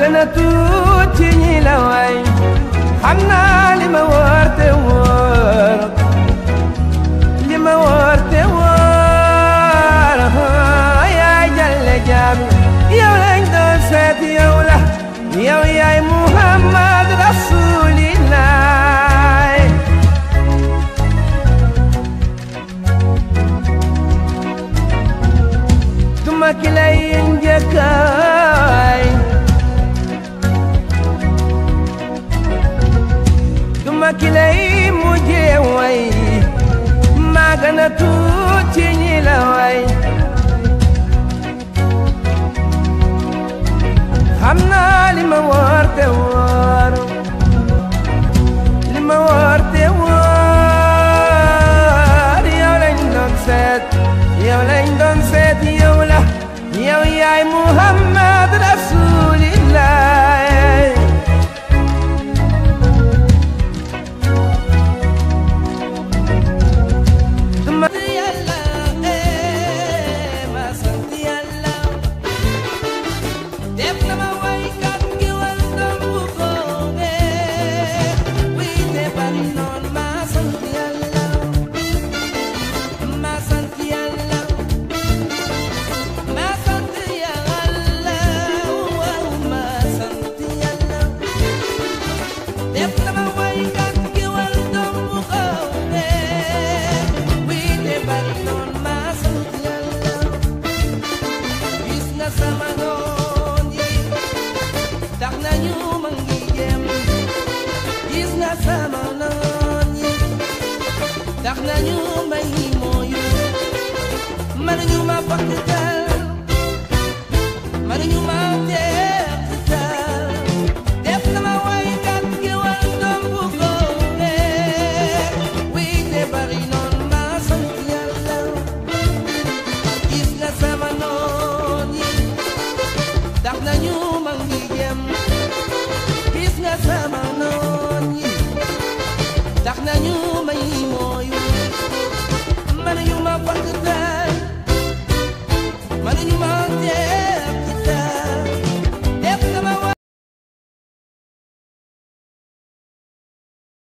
gën a tuuti ñi la way xam naa li ma wóor te wóor li ma wóor te wóor yaay Jalle Jaabi yow lañ doon seet yow la yow yaay Muhammad Rasulillah duma ki lay njëkkaay duma ki lay mujjee way maa gën a tuuti ñi la way xam naa li ma wóor te wóor li ma wóor te wóor yow lañ doon seet yow lañ doon seet yow la yow yaay Muhammad Rasulillah tax nañu may mooyu mënuñu ma fakkatal mënuñu ma teetal def na ma waykat gi wal doom bu góore wii te bari noon ma sant Yàlla gis nga sama noon yi tax nañu